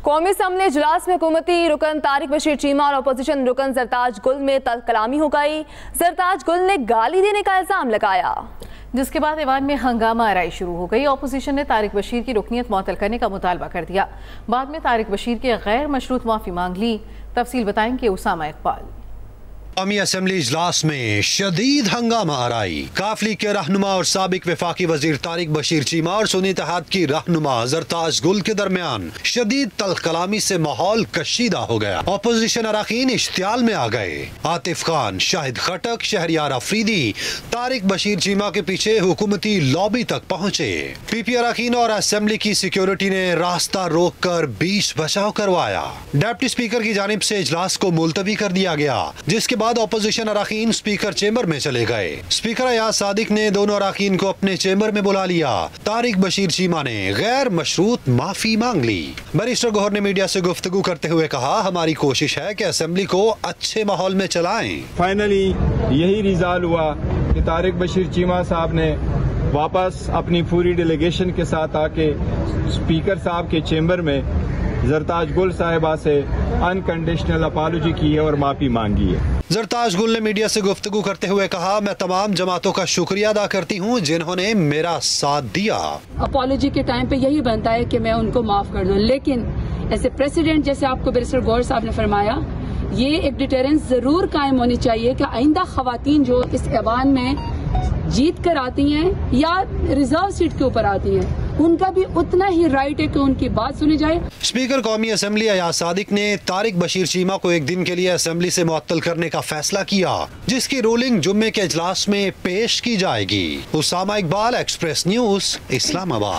कौमी असम्बली इजलास में हुकूमती रुकन तारिक बशीर चीमा और अपोजिशन रुकन जरताज गुल में कलामी हो गई। जरताज गुल ने गाली देने का इल्जाम लगाया, जिसके बाद ऐवान में हंगामा आराई शुरू हो गई। अपोजिशन ने तारिक बशीर की रुकनीत मुअत्तल करने का मुतालबा कर दिया। बाद में तारिक बशीर के गैर मशरूत माफ़ी मांग ली। तफसील बताएंगे उसामा इकबाल। कौमी असम्बली इजलास में शदीद हंगामा आराई। काफ लीग के रहनुमा और साबिक वफाकी वजीर तारिक बशीर चीमा और सुन्नी इत्तेहाद की रहनुमा जरताज गुल के दरमियान शदीद तल्ख कलामी से माहौल कशीदा हो गया। अपोजिशन अरकान इश्तियाल में आ गए। आतिफ खान, शाहिद खटक, शहरियार अफरीदी तारिक बशीर चीमा के पीछे हुकूमती लॉबी तक पहुँचे। पीपी अरकान और असम्बली की सिक्योरिटी ने रास्ता रोक कर बीच बचाव करवाया। डिप्टी स्पीकर की जानिब से इजलास को मुलतवी कर दिया गया, जिसके बाद अपोजिशन अरकान स्पीकर चेंबर में चले गए। स्पीकर अयाज सादिक ने दोनों अरकान को अपने चेंबर में बुला लिया। तारिक बशीर चीमा ने गैर मशरूत माफी मांग ली। बैरिस्टर गौहर ने मीडिया से गुफ्तगू करते हुए कहा, हमारी कोशिश है कि असेंबली को अच्छे माहौल में चलाएं। फाइनली यही रिजल्ट हुआ कि तारिक बशीर चीमा साहब ने वापस अपनी पूरी डेलीगेशन के साथ आके स्पीकर साहब के चेंबर में जरताज गुल साहिबा से अनकंडीशनल अपॉलजी की है और माफी मांगी है। जरताज गुल ने मीडिया से गुफ्तगू करते हुए कहा, मैं तमाम जमातों का शुक्रिया अदा करती हूँ जिन्होंने मेरा साथ दिया। अपॉलजी के टाइम पे यही बनता है कि मैं उनको माफ कर दूं, लेकिन ऐसे प्रेसिडेंट जैसे आपको बैरिस्टर गौहर साहब ने फरमाया, ये एक डिटेरेंस जरूर कायम होनी चाहिए कि आइंदा खवातीन जो इस ऐवान में जीत कर आती हैं या रिजर्व सीट के ऊपर आती हैं, उनका भी उतना ही राइट है कि उनकी बात सुनी जाए। स्पीकर कौमी असम्बली अयाज सादिक ने तारिक बशीर चीमा को एक दिन के लिए असम्बली से मुअत्तल करने का फैसला किया, जिसकी रूलिंग जुम्मे के इजलास में पेश की जाएगी। Usama Iqbal, Express News, Islamabad.